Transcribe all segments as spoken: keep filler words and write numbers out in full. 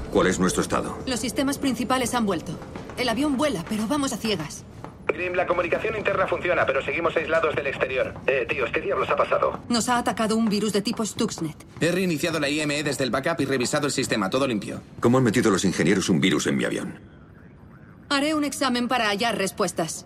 ¿Cuál es nuestro estado? Los sistemas principales han vuelto. El avión vuela, pero vamos a ciegas. Grim, la comunicación interna funciona, pero seguimos aislados del exterior. Eh, tíos, ¿qué diablos ha pasado? Nos ha atacado un virus de tipo Stuxnet. He reiniciado la I M E desde el backup y revisado el sistema, todo limpio. ¿Cómo han metido los ingenieros un virus en mi avión? Haré un examen para hallar respuestas.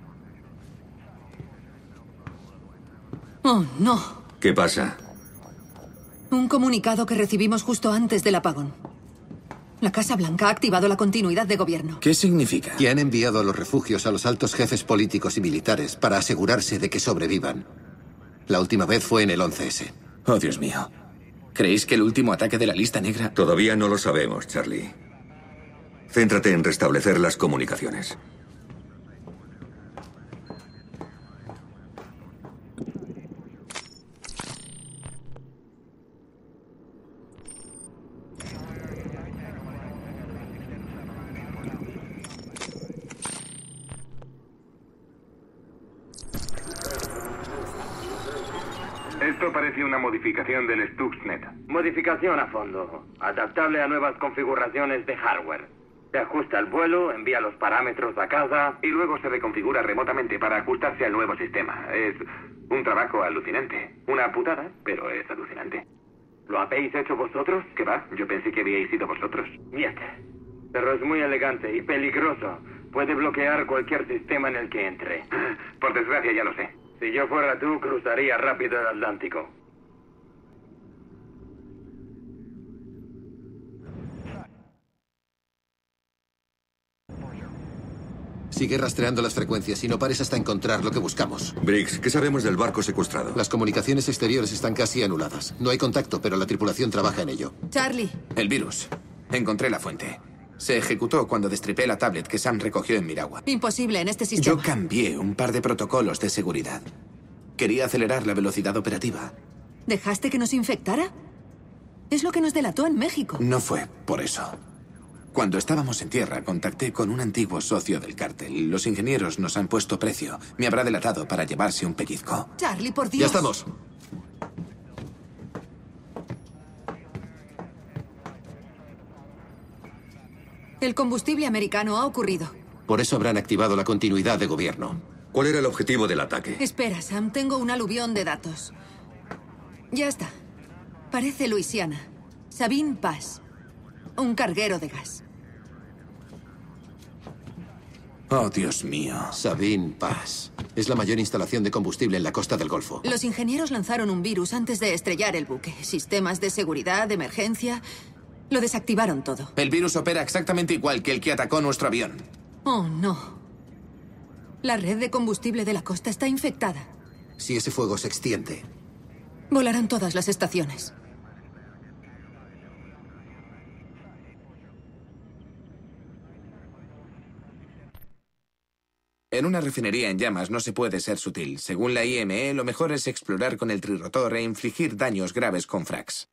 Oh, no. ¿Qué pasa? Un comunicado que recibimos justo antes del apagón. La Casa Blanca ha activado la continuidad de gobierno. ¿Qué significa? Que han enviado a los refugios a los altos jefes políticos y militares para asegurarse de que sobrevivan. La última vez fue en el once ese. Oh, Dios mío. ¿Creéis que el último ataque de la lista negra...? Todavía no lo sabemos, Charlie. Céntrate en restablecer las comunicaciones. Esto parece una modificación del Stuxnet. Modificación a fondo. Adaptable a nuevas configuraciones de hardware. Se ajusta el vuelo, envía los parámetros a casa y luego se reconfigura remotamente para ajustarse al nuevo sistema. Es un trabajo alucinante. Una putada, pero es alucinante. ¿Lo habéis hecho vosotros? ¿Qué va? Yo pensé que habíais sido vosotros. Miete. Pero es muy elegante y peligroso. Puede bloquear cualquier sistema en el que entre. Por desgracia ya lo sé. Si yo fuera tú, cruzaría rápido el Atlántico. Sigue rastreando las frecuencias y no pares hasta encontrar lo que buscamos. Briggs, ¿qué sabemos del barco secuestrado? Las comunicaciones exteriores están casi anuladas. No hay contacto, pero la tripulación trabaja en ello. Charlie. El virus. Encontré la fuente. Se ejecutó cuando destripé la tablet que Sam recogió en Miragua. Imposible en este sistema. Yo cambié un par de protocolos de seguridad. Quería acelerar la velocidad operativa. ¿Dejaste que nos infectara? Es lo que nos delató en México. No fue por eso. Cuando estábamos en tierra, contacté con un antiguo socio del cártel. Los ingenieros nos han puesto precio. Me habrá delatado para llevarse un pellizco. Charlie, por Dios. Ya estamos. El combustible americano ha ocurrido. Por eso habrán activado la continuidad de gobierno. ¿Cuál era el objetivo del ataque? Espera, Sam, tengo un aluvión de datos. Ya está. Parece Luisiana. Sabine Pass. Un carguero de gas. Oh, Dios mío. Sabine Pass. Es la mayor instalación de combustible en la costa del Golfo. Los ingenieros lanzaron un virus antes de estrellar el buque. Sistemas de seguridad, de emergencia... Lo desactivaron todo. El virus opera exactamente igual que el que atacó nuestro avión. Oh, no. La red de combustible de la costa está infectada. Si ese fuego se extiende... Volarán todas las estaciones. En una refinería en llamas no se puede ser sutil. Según la I M E, lo mejor es explorar con el trirrotor e infligir daños graves con fracs.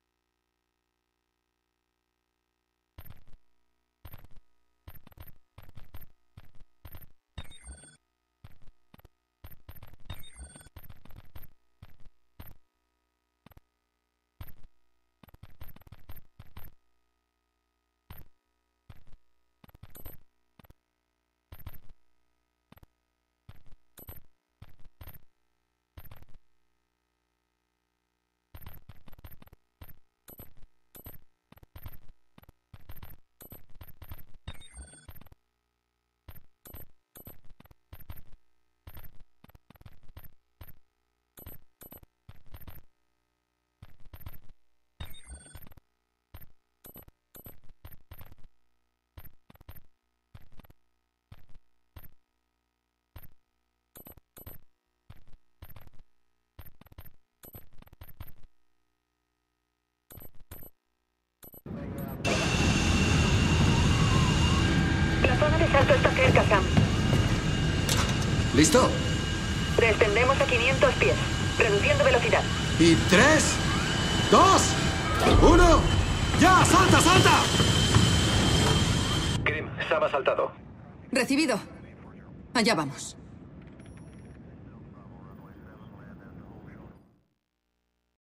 La zona de salto está cerca, Sam. ¿Listo? Descendemos a quinientos pies, reduciendo velocidad. Y tres, dos, uno... ¡Ya! ¡Salta, salta! Grim, Sam ha saltado. Recibido. Allá vamos.